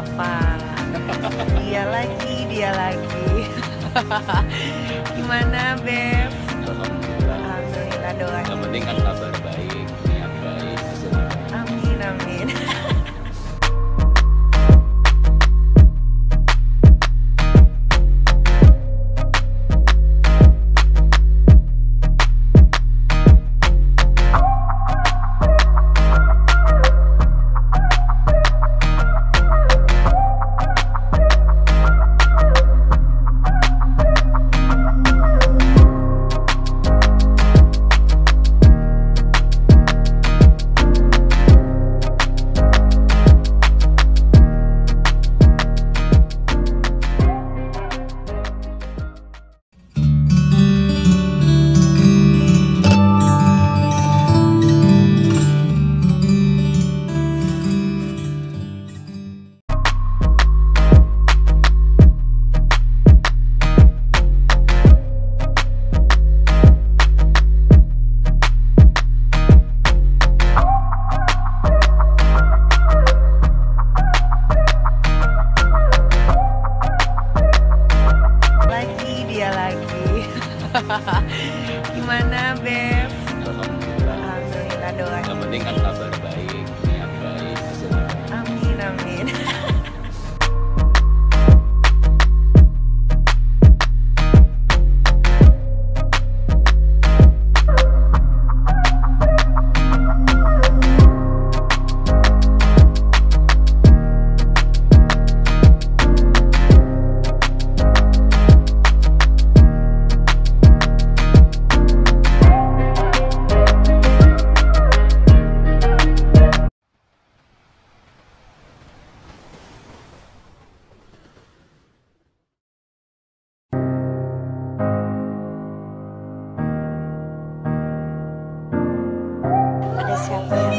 siapa? Dia lagi, dia lagi. Gimana, Beb? Alhamdulillah. Alhamdulillah, doain. Yang penting kan kabar baik, niat baik, hasil baik. Amin, amin. Gimana, Beb? Alhamdulillah. Alhamdulillah, doain. Yang penting kan kabar baik, niat baik, hasil baik. Amin, amin. Ada siapa ya?